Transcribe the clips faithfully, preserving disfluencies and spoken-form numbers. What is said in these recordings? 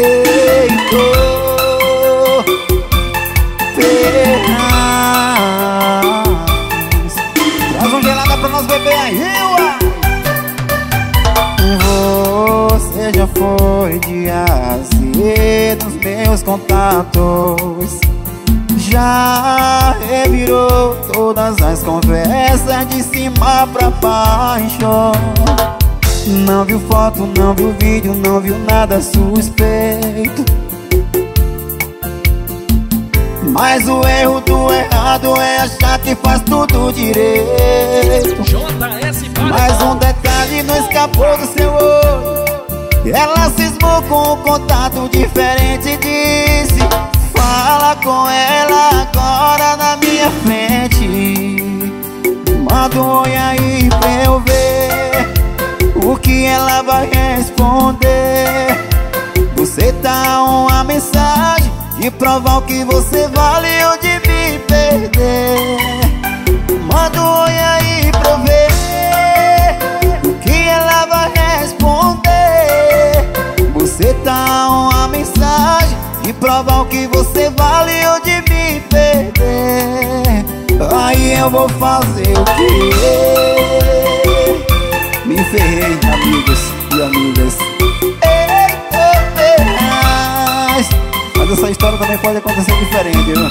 Heitor Ferraz. Traz um gelada pra nós beber aí, uai. Você já foi de A a Z nos meus contatos, já revirou todas as conversas de cima pra baixo. Não viu foto, não viu vídeo, não viu nada suspeito. Mas o erro do errado é achar que faz tudo direito. Mas um detalhe não escapou do seu olho. Ela cismou com um contato diferente e disse: fala com ela agora na minha frente. Manda um oi aí pra eu ver o que ela vai responder. Você dá uma mensagem e provar o que você vale ou de me perder. Manda um oi aí pra eu ver o que ela vai responder. Você dá uma mensagem e provar o que você vale ou de me perder. Aí eu vou fazer o quê? Me ferrei, amigos e amigas. Eita, Ferraz. Mas essa história também pode acontecer diferente, viu?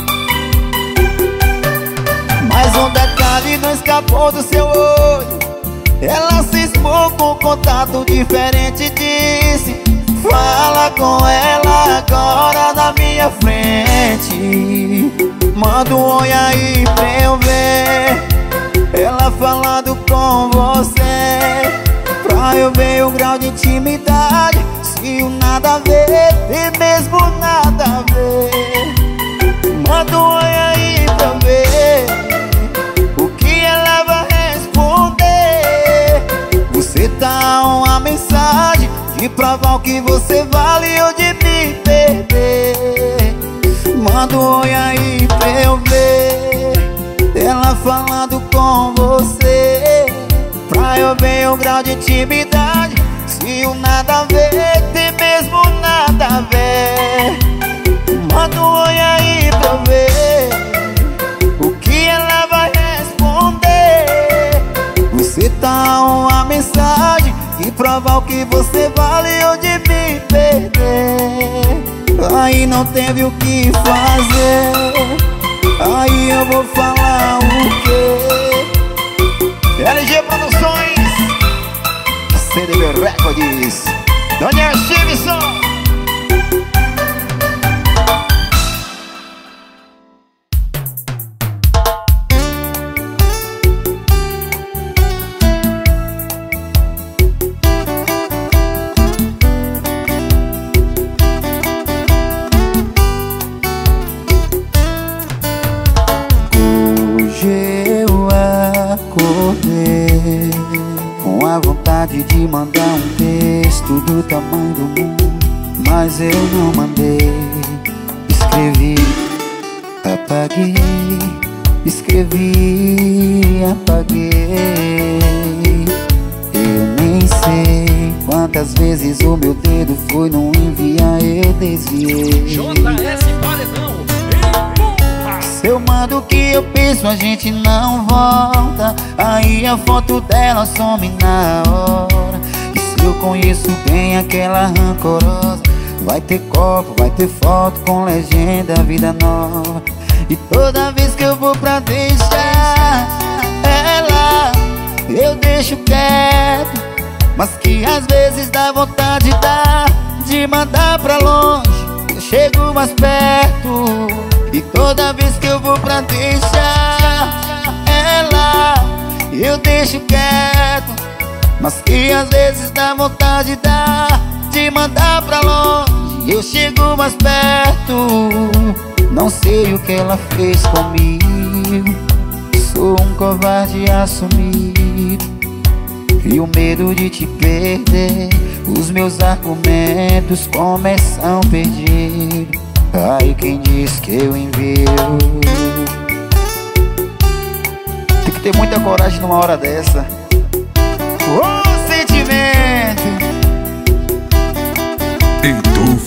Mas um detalhe não escapou do seu olho. Ela cismou com um contato diferente e disse: fala com ela agora na minha frente. Manda um oi aí pra eu ver ela falando com você, pra eu ver o grau de intimidade. Se o nada a ver, tem mesmo nada a ver. Manda um oi aí pra eu ver o que ela vai responder. Você dá uma mensagem de provar o que você vale ou de me perder. Manda um oi aí pra eu ver ela falando com você, pra eu ver o grau de intimidade. Se o nada a ver, tem mesmo nada a ver. Manda um oi aí pra eu ver o que ela vai responder. Você dá uma mensagem e provar o que você vale ou de me perder. Aí não teve o que fazer. Aí eu vou falar o quê? L G Produções, C D B Records, Daniel Chiveson. Com a vontade de mandar um texto do tamanho do mundo, mas eu não mandei. Escrevi, apaguei. Escrevi, apaguei. Eu nem sei quantas vezes o meu dedo foi no enviar e desviei. J S Paredão. Se eu mando o que eu penso, a gente não volta. Aí a foto dela some na hora. E se eu conheço bem aquela rancorosa, vai ter copo, vai ter foto com legenda vida nova. E toda vez que eu vou pra deixar ela, eu deixo quieto, mas que às vezes dá vontade dá de mandar pra longe. Eu chego mais perto. E toda vez que eu vou pra deixar ela, eu deixo quieto, mas que às vezes dá vontade dá de mandar pra longe. Eu chego mais perto. Não sei o que ela fez comigo, sou um covarde assumido. E o medo de te perder, os meus argumentos começam perdidos. Ai, quem diz que eu envio? Tem que ter muita coragem numa hora dessa. O sentimento. Heitor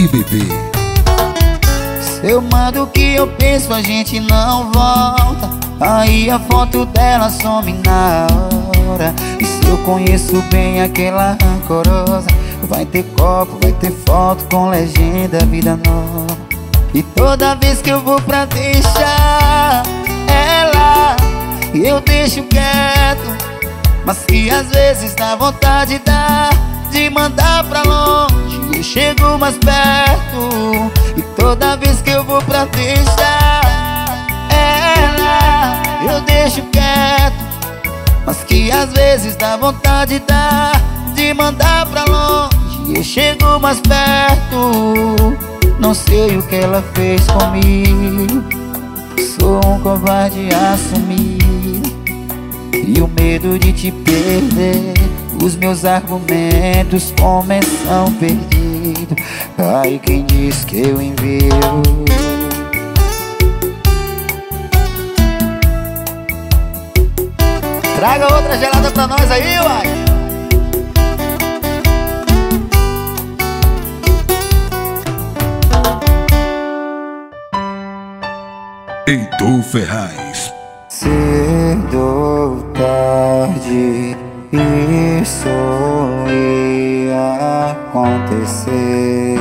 e bebê. Se eu mando o que eu penso, a gente não volta. Aí a foto dela some na hora. E se eu conheço bem aquela rancorosa, vai ter copo, vai ter foto com legenda vida nova. E toda vez que eu vou pra deixar ela, eu deixo quieto. Mas que às vezes dá vontade dá de mandar pra longe, eu chego mais perto. E toda vez que eu vou pra deixar ela, eu deixo quieto. Mas que às vezes dá vontade dá de mandar pra longe, eu chego mais perto. Não sei o que ela fez comigo, sou um covarde assumido. E o medo de te perder, os meus argumentos começam perdidos. Ai, quem diz que eu envio? Traga outra gelada pra nós aí, uai. Heitor Ferraz. Cedo ou tarde isso ia acontecer.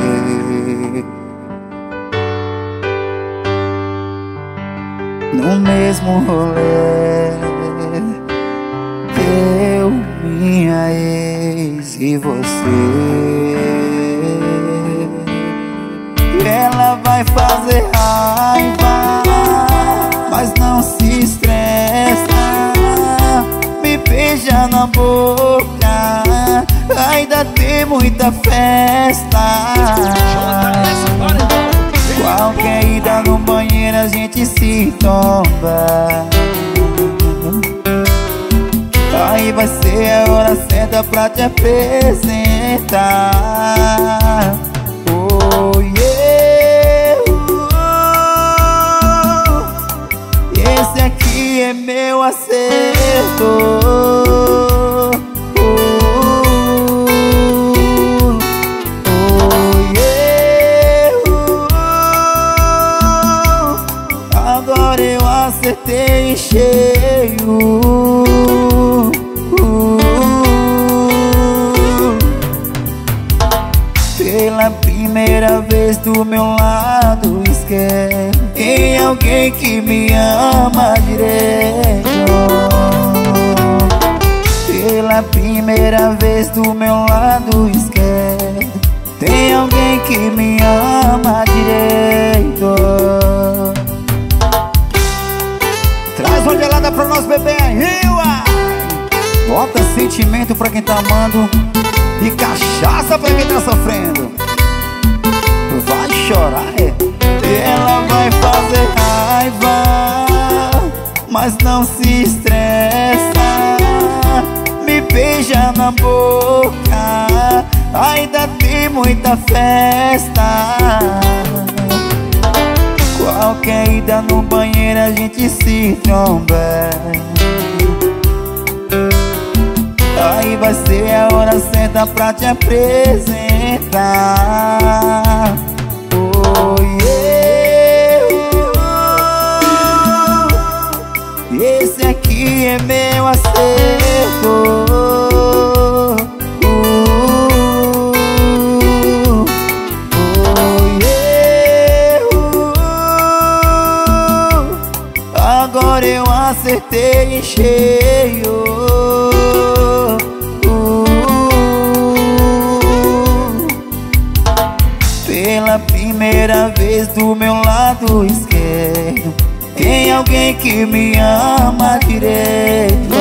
No mesmo rolê, eu, minha ex e você. E ela vai fazer raiva, mas não se estressa. Me beija na boca, ainda tem muita festa. Qualquer ida no banheiro a gente se tomba. Aí vai ser a hora certa pra te apresentar. Oh yeah, esse aqui é meu acerto. Oh yeah, agora eu acertei em cheio. Pela primeira vez do meu lado esquerdo, tem alguém que me ama direito. Pela primeira vez do meu lado esquerdo, tem alguém que me ama direito. Traz uma gelada pra nós beber aí, uai. Bota sentimento pra quem tá amando e cachaça pra quem tá sofrendo. Vai chorar, é? Ela vai fazer raiva, mas não se estressa. Me beija na boca, ainda tem muita festa. Qualquer ida no banheiro a gente se tromba. Aí vai ser a hora certa pra te apresentar. Oh yeah, esse aqui é meu acerto. Oh yeah, agora eu acertei em cheio. Pela primeira vez do meu lado esquerdo, tem alguém que me ama direito.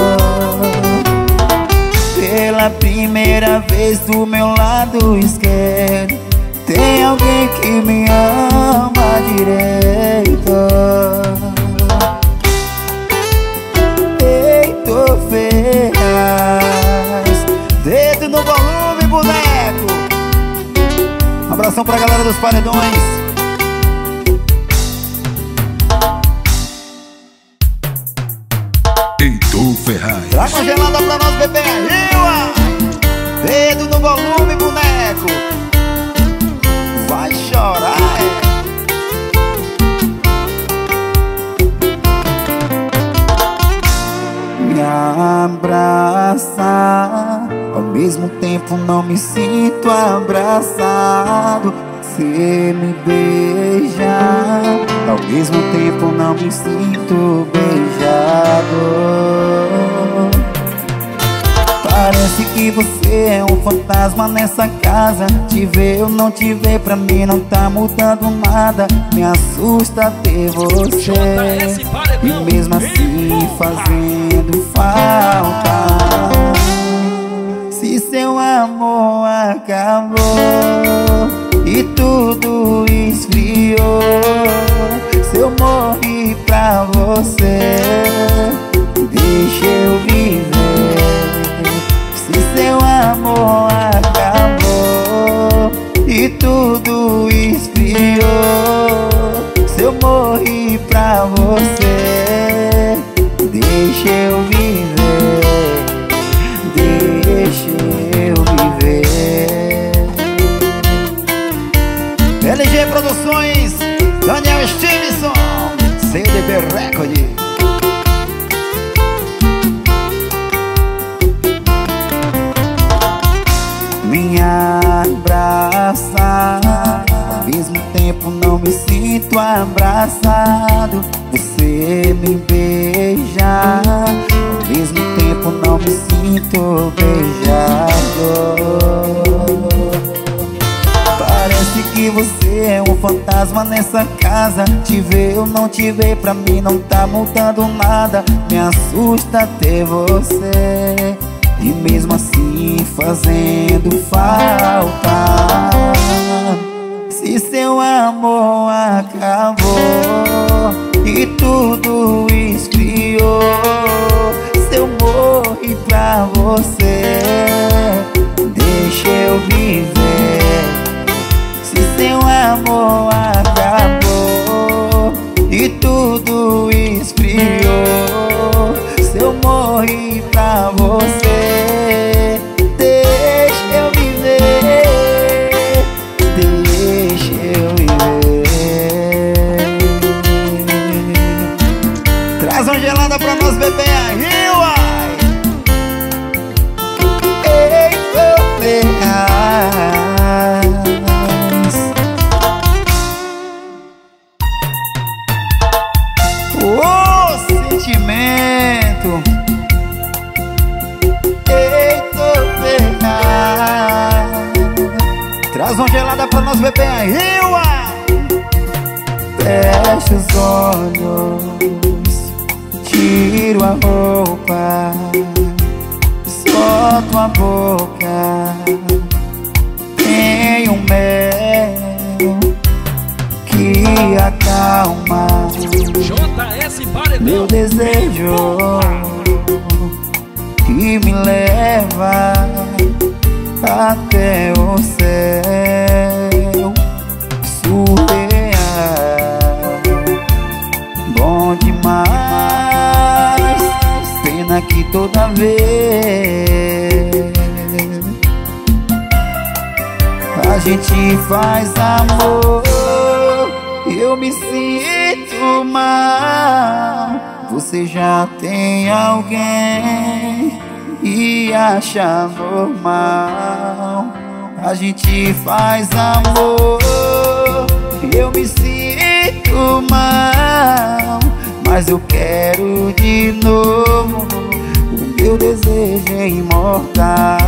Pela primeira vez do meu lado esquerdo, tem alguém que me ama direito. Heitor Ferraz, dedo no volume, boneco. Um abração pra galera dos paredões. Heitor Ferraz. Traga uma gelada pra nós beber aí, uai. Dedo no volume, boneco. me abraça, ao mesmo tempo não me sinto abraçado. Você me beija, ao mesmo tempo não me sinto beijado. Parece que você é um fantasma nessa casa. Te ver ou não te ver, pra mim não tá mudando nada. Me assusta ter você, e mesmo assim fazendo falta. Se seu amor acabou e tudo esfriou, se eu morri pra você, deixa eu viver. Se seu amor acabou e tudo esfriou, se eu morri pra você, deixa eu viver, deixa eu viver. L G Produções, Daniel Stevenson, C D B Record. Me abraça, ao mesmo tempo não me sinto abraçado. Você me beija, ao mesmo tempo não me sinto beijado. Parece que você é um fantasma nessa casa. Te ver ou não te ver, pra mim não tá mudando nada. Me assusta ter você, e mesmo assim fazendo falta. Se seu amor acabou e tudo esfriou, se eu morri pra você, deixa eu viver. Se seu amor acabou e tudo esfriou, se eu morri pra você, deixa eu viver, deixa eu viver. Traz uma gelada pra nós beber aí, uai. Ei, ô, sentimento. Eita, traz uma gelada pra nós beber aí, uai. Fecha os olhos, tiro a roupa, solto a boca. Tem um mel que acalma meu desejo, que me leva até o céu surreal. Bom demais, pena que toda vez a gente faz amor, eu me sinto mal. Você já tem alguém e acha normal. A gente faz amor, eu me sinto mal, mas eu quero de novo. O meu desejo é imortal.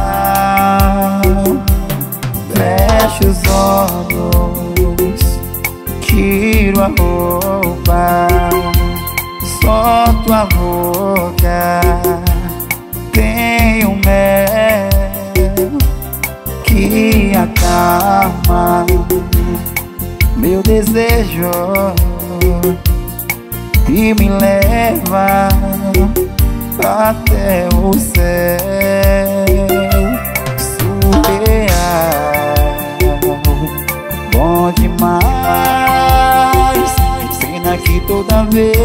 Fecho os olhos, tiro a roupa, solto a boca. Tem um mel que acalma meu desejo e me leva até o céu surreal. Bom demais, pena que toda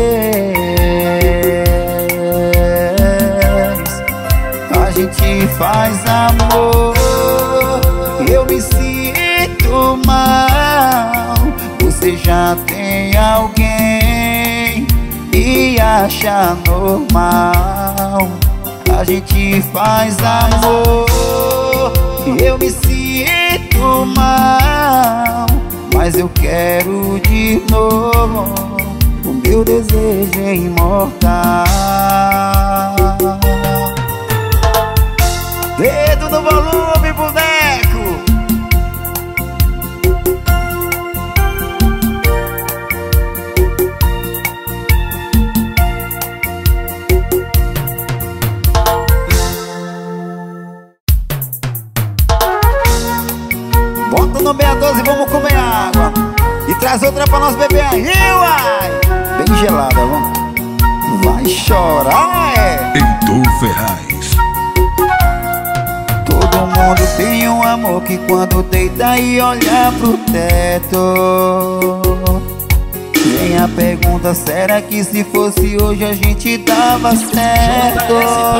vez a gente faz amor, eu me sinto mal. Você já tem alguém e acha normal. a gente faz amor. Eu me sinto mal, mas eu quero de novo. O meu desejo é imortal. Dedo no volume, boneco. Bota no meia doze e vamos comer água. E traz outra pra nós beber aí, uai. Bem gelada, vamos. Vai chorar, é. Heitor Ferraz. Todo mundo tem um amor que quando deita e olha pro teto, vem a pergunta, será que se fosse hoje a gente dava certo?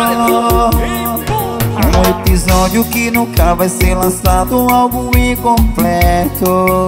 Um episódio que nunca vai ser lançado, algo incompleto.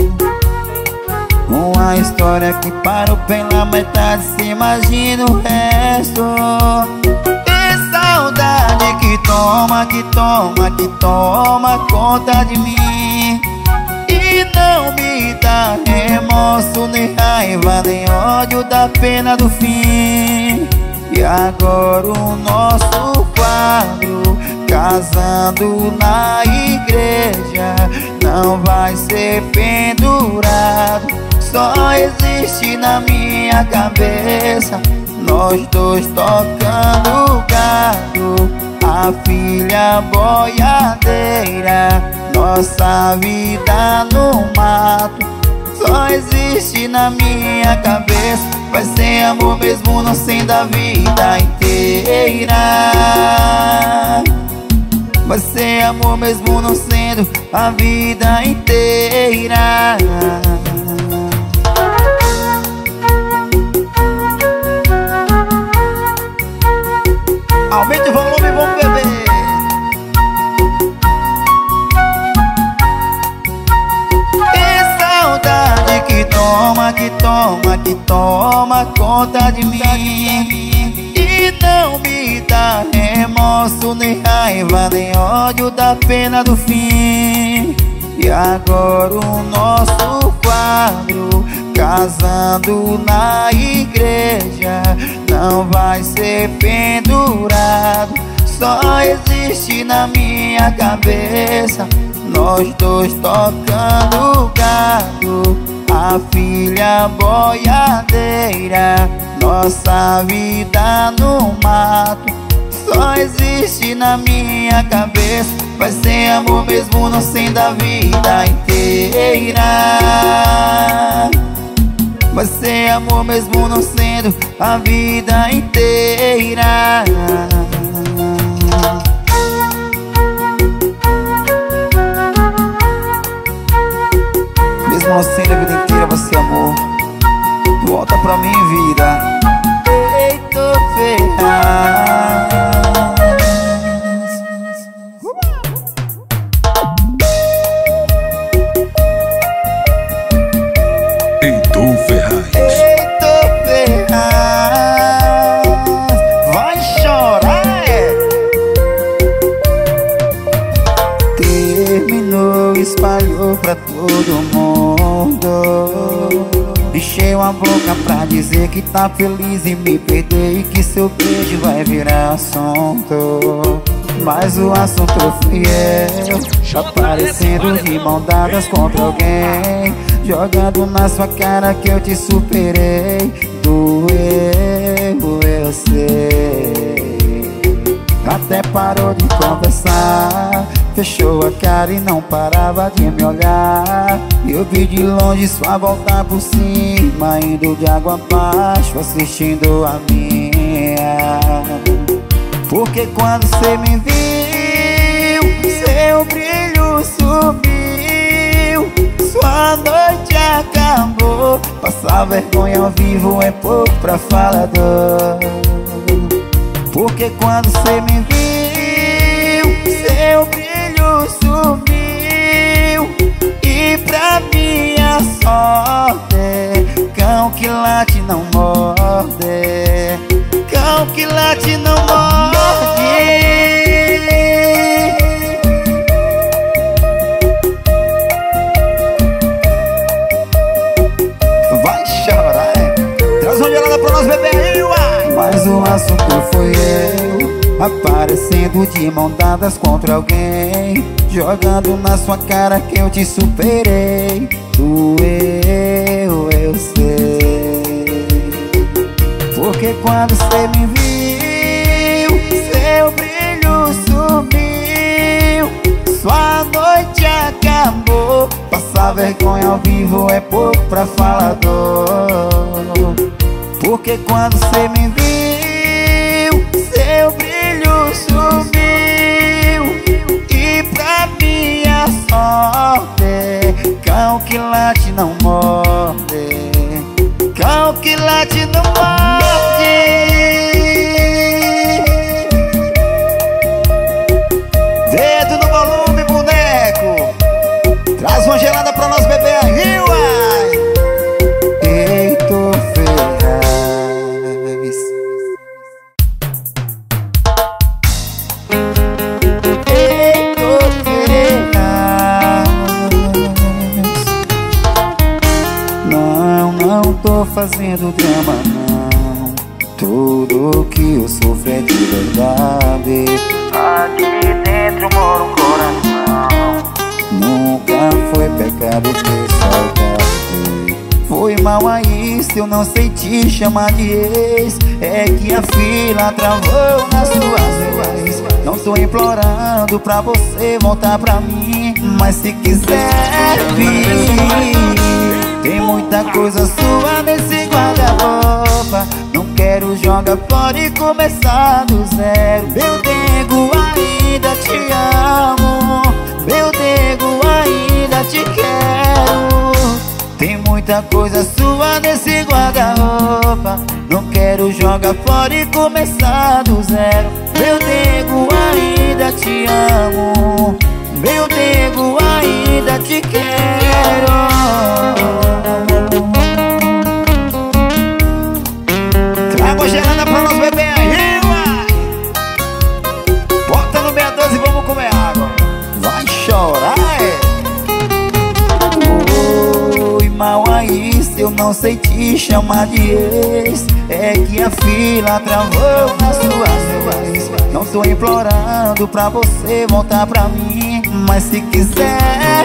Uma história que parou pela metade, se imagina o resto. Que saudade que toma, que toma, que toma conta de mim. E não me dá remorso, nem raiva, nem ódio da pena do fim. E agora o nosso quadro, casando na igreja, não vai ser pendurado, só existe na minha cabeça. Nós dois tocando gado, a filha boiadeira, nossa vida no mato, só existe na minha cabeça. Vai ser amor mesmo não sendo a vida inteira. Vai ser amor mesmo não sendo a vida inteira. Aumente o volume e vamos beber. Que saudade que toma, que toma, que toma conta de mim. E não me dá remorso, nem raiva, nem ódio da pena do fim. E agora o nosso quadro, casando na igreja, não vai ser pendurado, só existe na minha cabeça. Nós dois tocando gado, a filha boiadeira, nossa vida no mato, só existe na minha cabeça. Vai ser amor mesmo não sendo a vida inteira. Vai ser amor mesmo não sendo a vida inteira. Mesmo não sendo a vida inteira, vai ser amor. Volta pra mim, vida. Heitor Ferraz. Heitor Ferraz. Heitor Ferraz. Vai chorar, é. Terminou, espalhou pra todo mundo. Encheu a boca pra dizer que tá feliz e me perder, e que seu beijo vai virar assunto. Mas o assunto fui eu, aparecendo de mão dadas contra alguém, jogando na sua cara que eu te superei. Doeu, eu sei. Até parou de conversar, fechou a cara e não parava de me olhar. Eu vi de longe sua volta por cima, indo de água abaixo, assistindo a minha. Porque quando cê me viu, seu brilho sumiu, sua noite acabou. Passar vergonha ao vivo é pouco pra falador. Porque quando cê me viu, seu brilho sumiu, e pra minha sorte, cão que late não morde, cão que late não morde. Vai chorar, é? Traz uma gelada pra nós beber aí, uai. Mas o assunto foi eu, aparecendo de mão dadas contra alguém, jogando na sua cara que eu te superei. Doeu, eu sei, porque quando cê me viu, seu brilho sumiu, sua noite acabou. Passar vergonha ao vivo é pouco pra falador. Porque quando cê me viu, seu brilho sumiu, e pra minha sorte, cão que late não morde, cão que late não morde. Dedo no volume, boneco. Traz uma gelada pra nós beber aí, uai. Heitor Ferraz. Heitor Ferraz. Não, não tô fazendo drama, não. Tudo que eu sofro é de verdade. Aqui dentro mora um coração. Nunca foi pecado ter saudade. Foi mal aí se eu não sei te chamar de ex. É que a fila travou nas suas vez. Não tô implorando pra você voltar pra mim, mas se quiser vir, tem muita coisa sua nesse guarda-roupa. Não quero jogar fora e começar do zero. Meu nego, ainda te amo. Meu nego, ainda te quero. Tem muita coisa sua nesse guarda-roupa. Não quero jogar fora e começar do zero. Meu nego, ainda te amo. Meu nego, ainda te quero. Traga a gelada pra nós beber aí, uai. Bota no meia doze e vamos comer água. Vai chorar, é? Oi, mal aí se eu não sei te chamar de ex. É que a fila travou nas suas vez. Não tô implorando pra você voltar pra mim, mas se quiser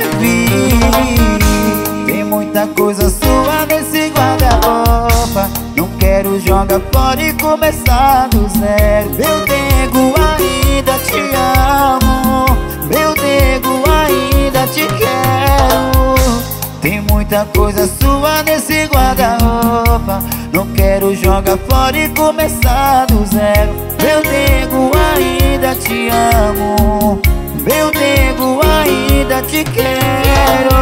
vir, tem muita coisa sua nesse guarda-roupa. Não quero jogar fora e começar do zero. Meu nego, ainda te amo. Meu nego, ainda te quero. Tem muita coisa sua nesse guarda-roupa. Não quero jogar fora e começar do zero. Meu nego, ainda te amo. Meu nego, ainda te quero.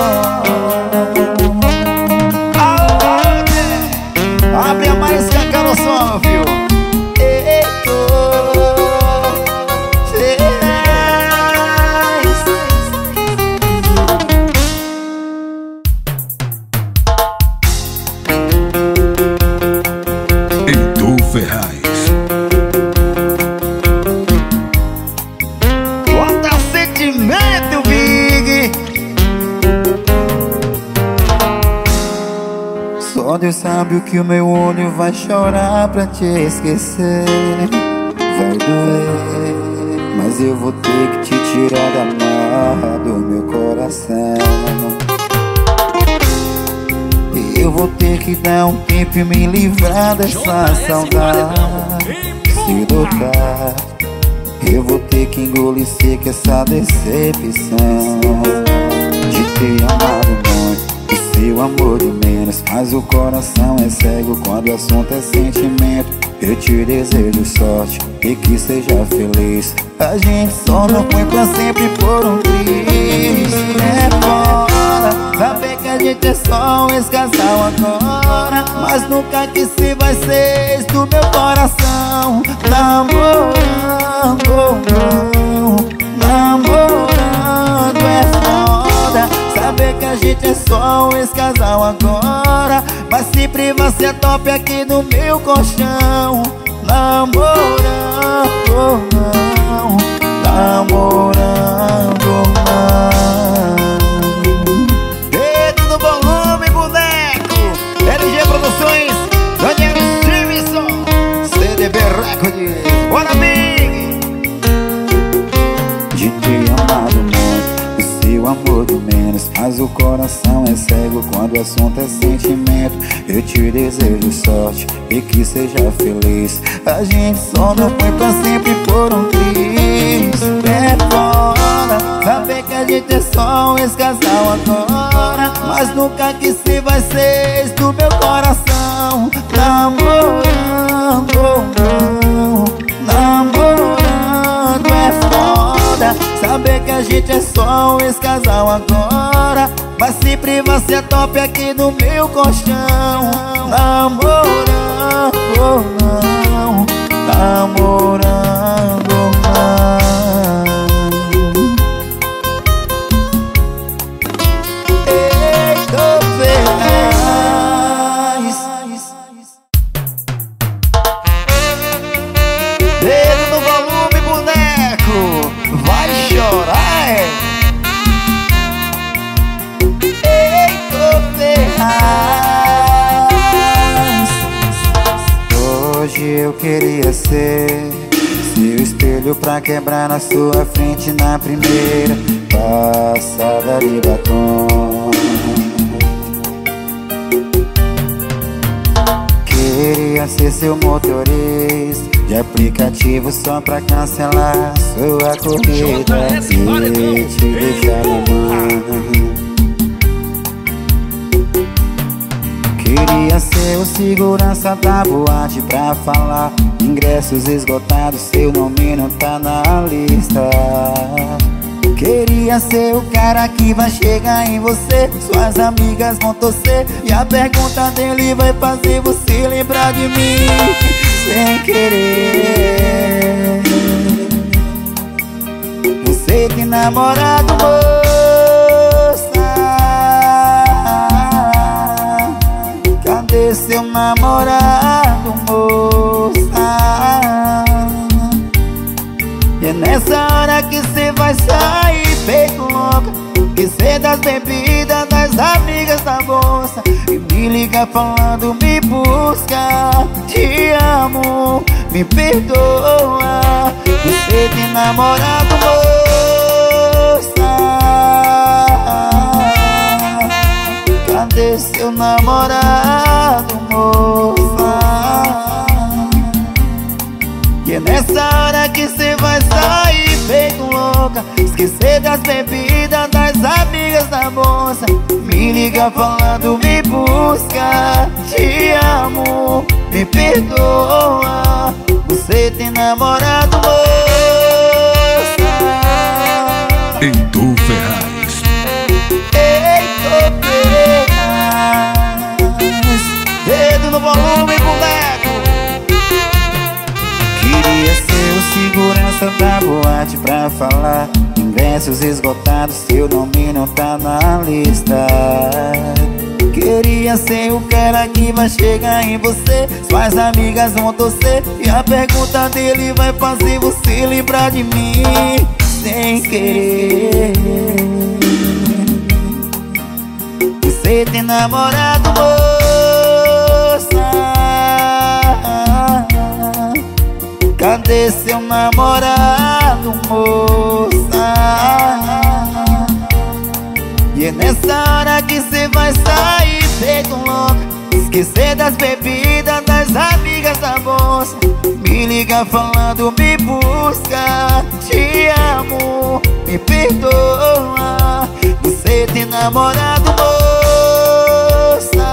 Abre a mais que a cara o som, viu? Heitor Ferraz. Bota sentimento, Big. Só Deus sabe o que o meu olho vai chorar pra te esquecer. Vai doer, mas eu vou ter que te tirar da marra do meu coração. Eu vou ter que dar um tempo e me livrar dessa saudade. Se dobrar, eu vou ter que engolir seco essa decepção de ter amado muito e seu amor de menos. Mas o coração é cego quando o assunto é sentimento. Eu te desejo sorte e que seja feliz. A gente só não foi pra sempre por um triz. É foda saber que a gente é só esse casal agora, mas nunca que se vai ser ex do meu coração. Namorando, não, namorando é foda saber que a gente é só esse casal agora, mas sempre vai ser top aqui no meu colchão. namorando não, namorando não. Dedo no volume, boneco. L G Produções, Daniel Stevenson, C D B Records. Bora, Big! De ter amado muito, o seu amor do menos, mas o coração é cego quando o assunto é sentimento. Eu te desejo sorte e que seja feliz. A gente só não foi pra sempre por um triz. É foda saber que a gente é só um ex-casal agora, mas nunca que se vai ser ex do meu coração. Namorando não, namorando é foda saber que a gente é só um ex-casal agora, mas sempre vai ser top aqui no meu colchão. Namorando não, namorando não. Eita, Ferraz. Dedo no volume, boneco. Vai chorar, é? Eita, Ferraz. Hoje eu queria ser seu espelho pra quebrar na sua frente na primeira passada de batom. Queria ser seu motorista de aplicativo só pra cancelar sua corrida e te deixar na mão. Queria ser o segurança da boate pra falar ingressos esgotados, seu nome não tá na lista. Queria ser o cara que vai chegar em você, suas amigas vão torcer e a pergunta dele vai fazer você lembrar de mim sem querer. Você tem namorado, moça? Cadê seu namorado, moça? E é nessa hora que cê vai sair feito louca, esquecer das bebidas, das amigas da bolsa e me liga falando me busca. Te amo, me perdoa. Você tem namorado, moça? Cadê seu namorado, moça? E é nessa hora que cê vai sair feito louca, esquecer das bebidas, das amigas da bolsa, me liga falando me busca. Te amo, me perdoa. Você tem namorado, moça? Heitor Ferraz. Heitor Ferraz. Dedo no volume, boneco. Queria ser o segurança da boate pra falar ingressos esgotados, seu nome não tá na lista. Queria ser o cara que vai chegar em você, suas amigas vão torcer e a pergunta dele vai fazer você lembrar de mim sem querer. Você tem namorado, moça? Cadê seu namorado, moça? E é nessa hora que cê vai sair feito louca, esquecer das bebidas, das amigas da bolsa, me liga falando me busca. Te amo, me perdoa. Você tem namorado, moça?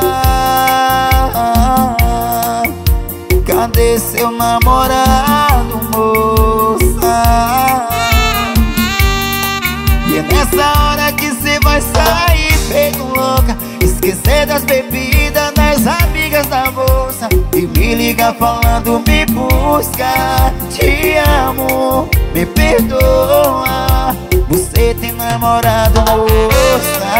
Cadê seu namorado, moça? E é nessa hora que cê vai sair feito louca, esquecer das bebidas, das amigas da bolsa e me liga falando me busca. Te amo, me perdoa. Você tem namorado, moça?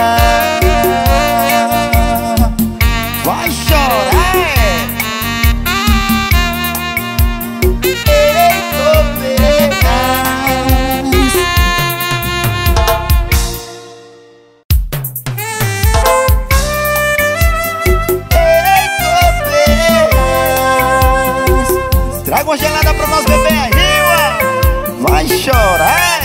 Vai chorar, é? vai chorar.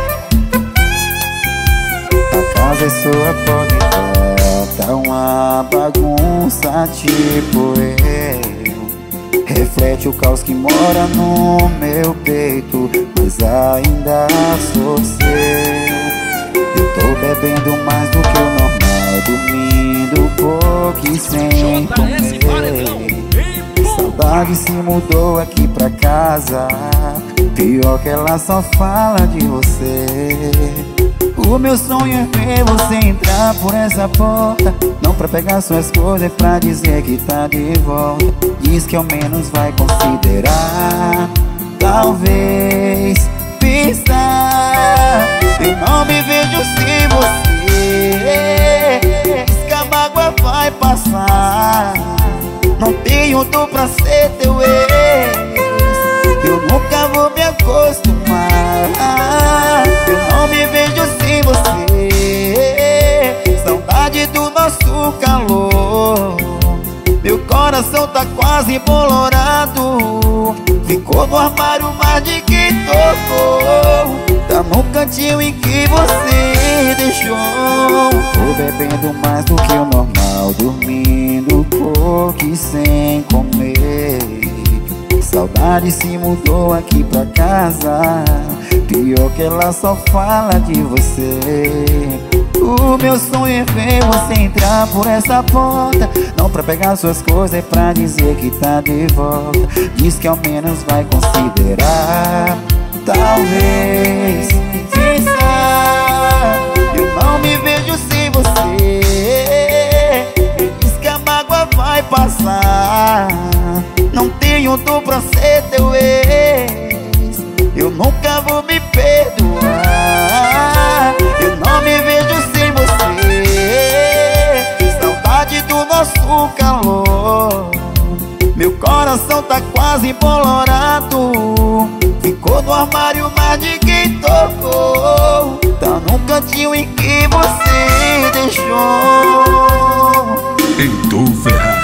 A casa é sua, pode entrar. Tá uma bagunça tipo eu. Reflete o caos que mora no meu peito, mas ainda sou seu. Eu tô bebendo mais do que o normal, dormindo pouco e sem comer. Saudade se mudou aqui pra casa, pior que ela só fala de você. O meu sonho é ver você entrar por essa porta, não pra pegar suas coisas, é pra dizer que tá de volta. Diz que ao menos vai considerar, talvez pensar. Eu não me vejo sem você, diz que a mágoa vai passar. Não tenho dor pra ser teu ex, eu nunca vou me acostumar. Eu não me vejo sem você, saudade do nosso calor. Meu coração tá quase embolorado, ficou no armário mais de que tocou. Tá no cantinho em que você deixou. Tô bebendo mais do que o normal, dormindo pouco e sem comer. Saudade se mudou aqui pra casa, pior que ela só fala de você. O meu sonho é ver você entrar por essa porta, não pra pegar suas coisas, é pra dizer que tá de volta. Diz que ao menos vai considerar, talvez pensar. Eu não me vejo sem você, diz que a mágoa vai passar. Não tenho dor pra ser teu ex, eu nunca vou me perdoar. Eu não me vejo sem você, saudade do nosso calor. Meu coração tá quase embolorado, ficou no armário mais de quem tocou. Tá num cantinho em que você deixou. Heitor Ferraz.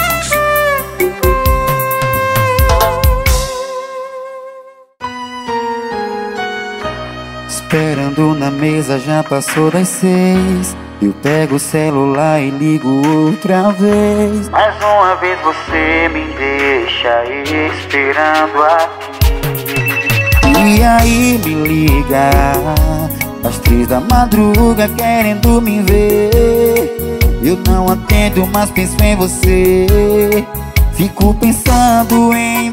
Esperando na mesa, já passou das seis. Eu pego o celular e ligo outra vez. Mais uma vez você me deixa esperando aqui. E aí me liga às três da madruga querendo me ver. Eu não atendo, mas penso em você. Fico pensando em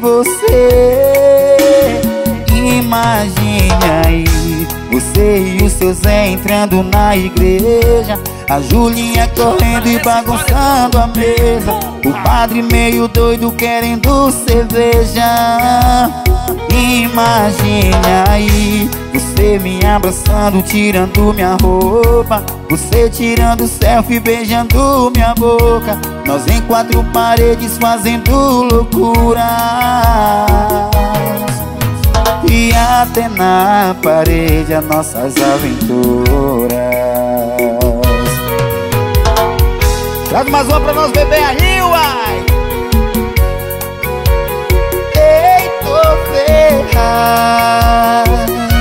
você. Imagine aí você e o seu Zé entrando na igreja, a Julinha correndo e bagunçando a mesa, o padre meio doido querendo cerveja. Imagine aí você me abraçando, tirando minha roupa, você tirando selfie, beijando minha boca, nós em quatro paredes fazendo loucura. E até na parede as nossas aventuras. Traz mais uma pra nós beber aí, uai. Heitor Ferraz.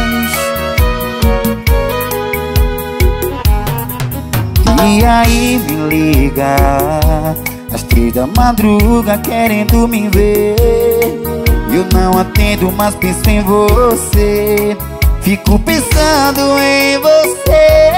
E aí me liga às três da madruga querendo me ver. Eu não atendo, mas penso em você. Fico pensando em você.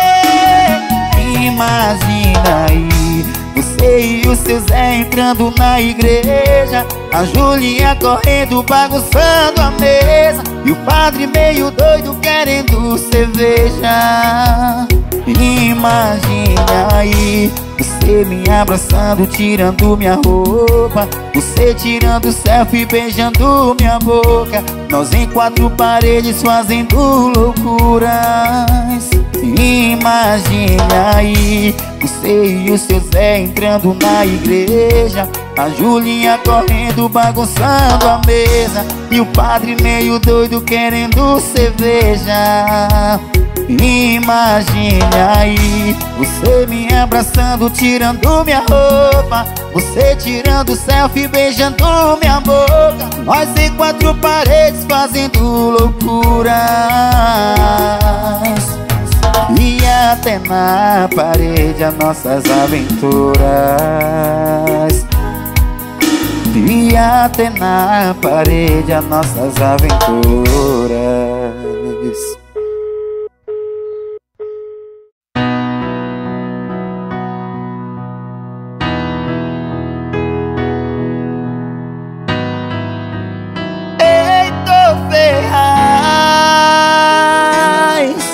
Imagina aí você e o seu Zé entrando na igreja, a Julinha correndo, bagunçando a mesa, e o padre meio doido querendo cerveja. Imagina aí você me abraçando, tirando minha roupa, você tirando selfie, beijando minha boca, nós em quatro paredes fazendo loucuras. Imagina aí você e o seu Zé entrando na igreja, a Julinha correndo, bagunçando a mesa, e o padre meio doido querendo cerveja. Imagine aí você me abraçando, tirando minha roupa, você tirando selfie, beijando minha boca, nós em quatro paredes fazendo loucura. na parede as nossas aventuras. E até na parede as nossas aventuras. Heitor Ferraz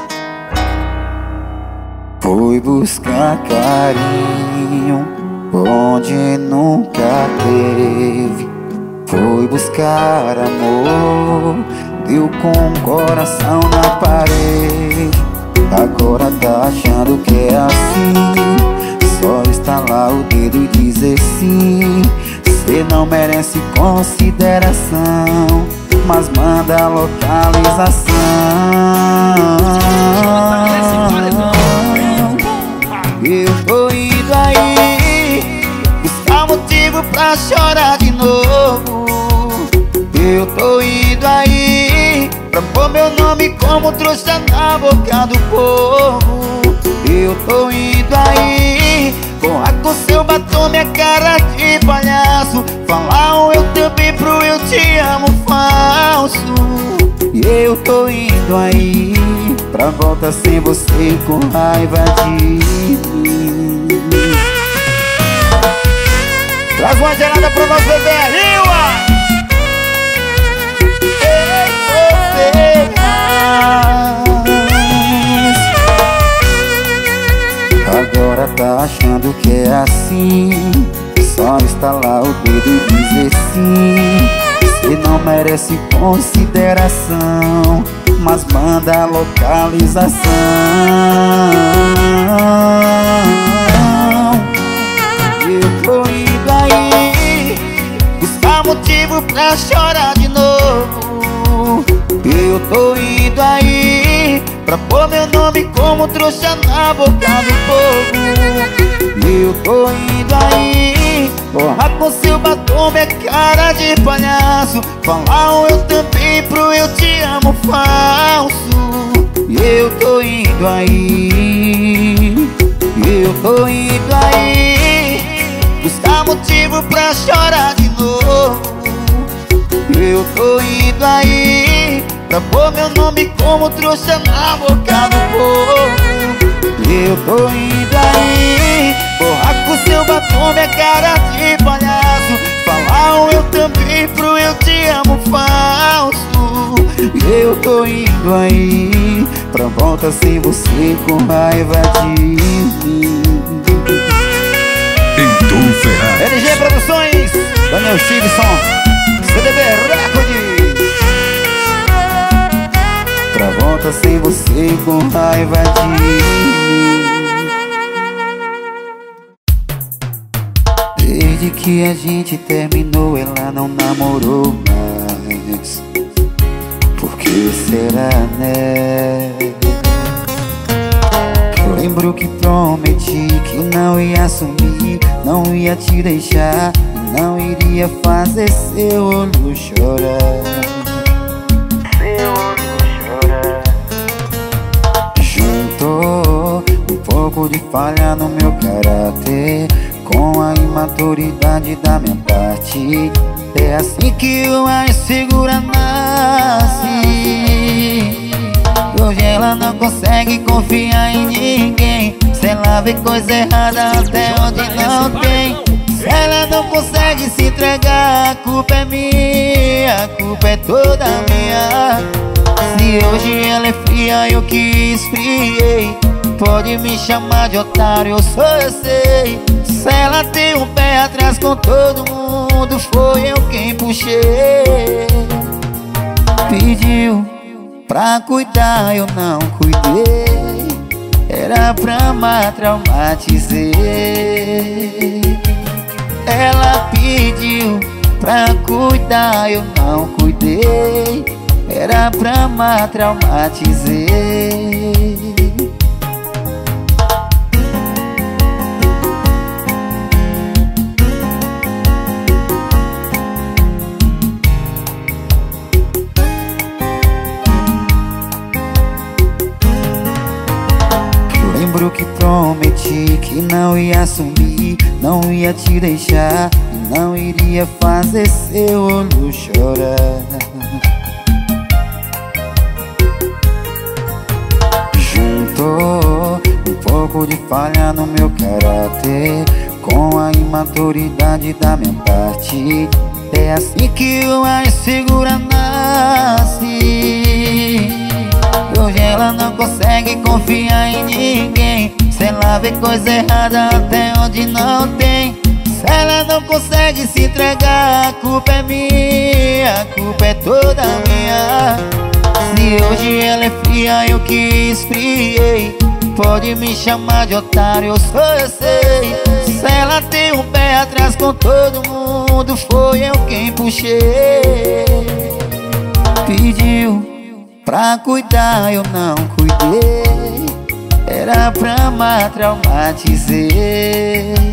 foi buscar carinho onde nunca teve, foi buscar amor, deu com o coração na parede. Agora tá achando que é assim, só estalar o dedo e dizer sim. Cê não merece consideração, mas manda localização. Eu tô indo aí buscar motivo pra chorar de novo. Eu tô indo aí pra pôr meu nome como trouxa na boca do povo. Eu tô indo aí borrar com seu batom minha cara de palhaço, falar um eu também pro eu te amo falso. E eu tô indo aí pra volta sem você com raiva de mim. Traz uma gelada pro nosso bebê ali, uai. Agora tá achando que é assim, só estalar o dedo e dizer sim. Cê não merece consideração, mas manda localização. Eu tô indo aí buscar motivo pra chorar de novo. Eu tô indo aí pra pôr meu nome como trouxa na boca do povo. Eu tô indo aí borrar com seu batom minha cara de palhaço, falar um eu também pro eu te amo falso. Eu tô indo aí, eu tô indo aí buscar motivo pra chorar de novo. Eu tô indo aí pra pôr meu nome como trouxa na boca do povo. Eu tô indo aí borrar com seu batom minha cara de palhaço, falar um eu também pro eu te amo falso. Eu tô indo aí pra volta sem você com raiva de mim. Heitor Ferraz. L G Produções, Daniel Stevenson, C D B Records. Pra volta sem você com raiva de mim. Desde que a gente terminou, ela não namorou mais. Por que será, né? Eu lembro que prometi que não ia sumir, não ia te deixar e não iria fazer seu olho chorar. Seu olho chorar. Juntou um pouco de falha no meu caráter com a imaturidade da minha parte. É assim que uma insegura nasce. Hoje ela não consegue confiar em ninguém. Se ela vê coisa errada até onde não tem. Se ela não consegue se entregar, a culpa é minha, a culpa é toda minha. Se hoje ela é fria, eu que esfriei. Pode me chamar de otário, eu sou, eu sei. Se ela tem um pé atrás com todo mundo, foi eu quem puxei. Pediu pra cuidar, eu não cuidei. Era pra amar, traumatizei. Ela pediu pra cuidar, eu não cuidei. Era pra amar, traumatizei. lembro que prometi que não ia sumir, não ia te deixar e não iria fazer seu olho chorar. Juntou um pouco de falha no meu caráter com a imaturidade da minha parte. É assim que uma insegura nasce. Hoje ela não consegue confiar em ninguém. Se ela vê coisa errada até onde não tem. Se ela não consegue se entregar, a culpa é minha, a culpa é toda minha. Se hoje ela é fria, eu que esfriei. Pode me chamar de otário, eu sou, eu sei. Se ela tem um pé atrás com todo mundo, foi eu quem puxei. Pediu pra cuidar, eu não cuidei. Era pra amar, traumatizei.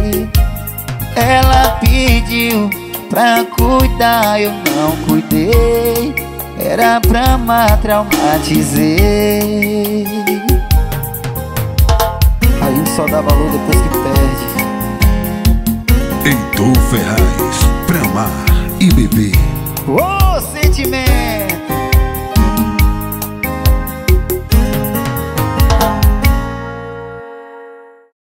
Ela pediu pra cuidar, eu não cuidei. Era pra amar, traumatizei. A gente só dá valor depois que perde. Heitor Ferraz, pra amar e beber. Ô, sentimento!